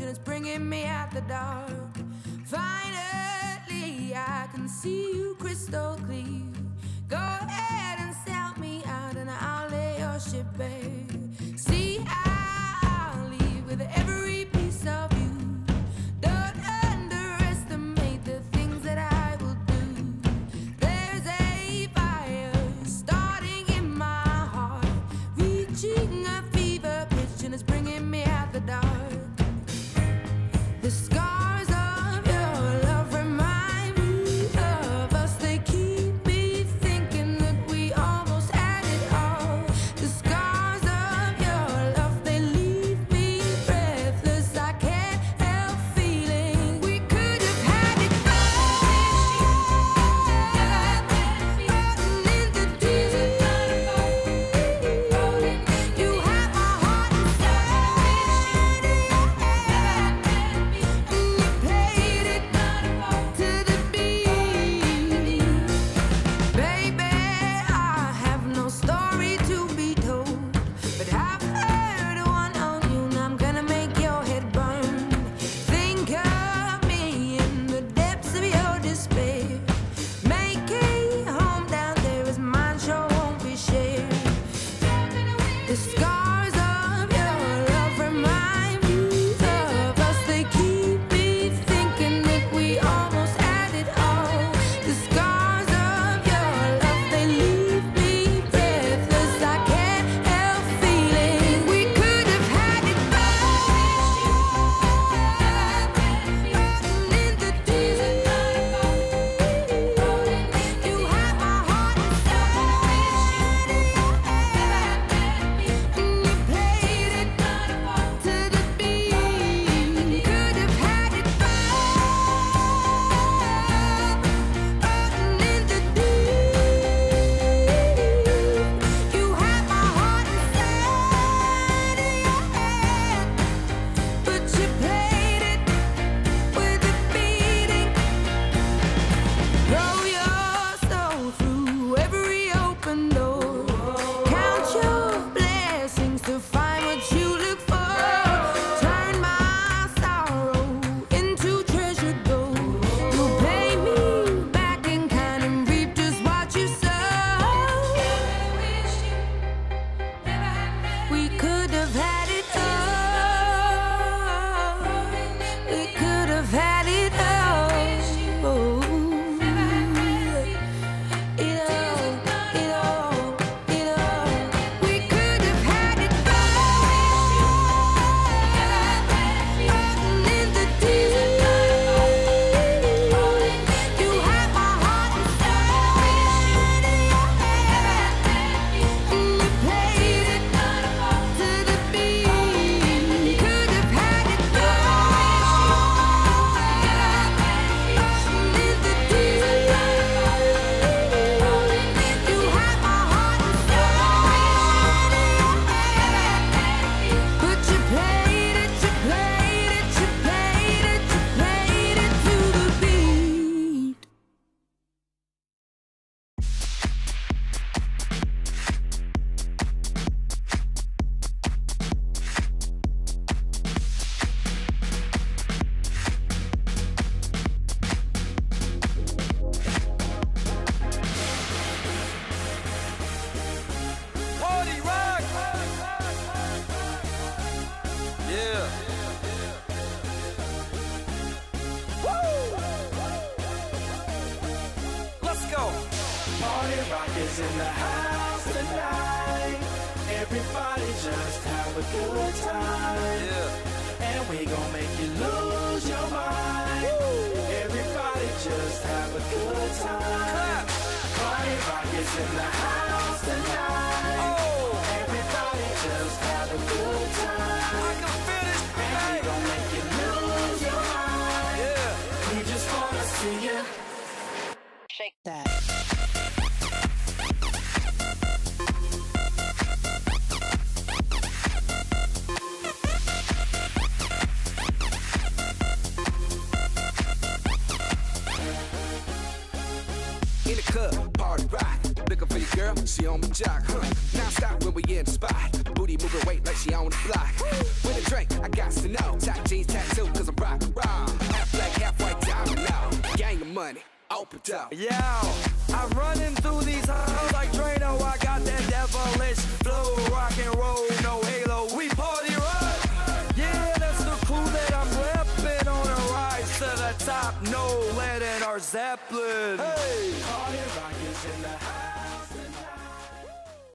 it's bringing me out the dark. Finally, I can see you crystal clear. Go ahead and sell me out and I'll lay your ship bare. See, I'll leave with every piece of you. Don't underestimate the things that I will do. There's a fire starting in my heart, reaching a fever pitch and it's bringing me out the dark. The scars of your love remind me of us. They keep me thinking that we almost had it all. The scars of your love, they leave me breathless. I can't help feeling we could have had it all. In the deep, you have my heart inside, and you played it to the beat. Baby, I have no story to be told, but I've heard one on you, and I'm gonna make your head burn. Think of me in the depths of your despair. Make a home down there as mine sure won't be shared. The scars of your love remind me of us. They keep me thinking that we almost had it all. The scars of your love, they leave me breathless. I can't help feeling we could have had it all. In the deep, you have my heart inside, and you played it to the beat. Could have had it all. In the deep, you have my heart inside of your head, but you played it with a beating. Throw your soul through every open door. Count your blessings to find what you look for. Turn my sorrow into treasure gold. You'll pay me back in kind and reap just what you sow. We could have had it all. We could have had it all. It all. We could have had it all. In the deep, you have my heart inside of your head, and you played it to the beat. Could have had it all. In the deep, you have my heart inside of your head, but you played it to the beat. Party rock! Yeah. Woo! Let's go. Party rock is in the house tonight. Everybody just have a good time. Yeah. And we gon' make you lose your mind. Everybody just have a good time. Clap. Party rock is in the house tonight. Oh, Everybody just have a good I time. can feel this And we tonight. gon' make you lose your mind. Yeah. We just wanna see you. Shake that. In the club, party rock. Looking for your girl, she on the jock. Now stop when we in the spot. Booty moving weight like she on the block. When the drink, I got to know. Tight jeans tattoo, cause I'm rock and roll. Half black, half white diamond now. Gang of money, open up. Yeah, I'm running through these halls like Drano. I got that devilish flow, rock and roll, no halo. We party rock. Yeah, that's the crew that I'm repping on a rise to the top. No lead in our Zeppelin. Hey, party rock is in the house.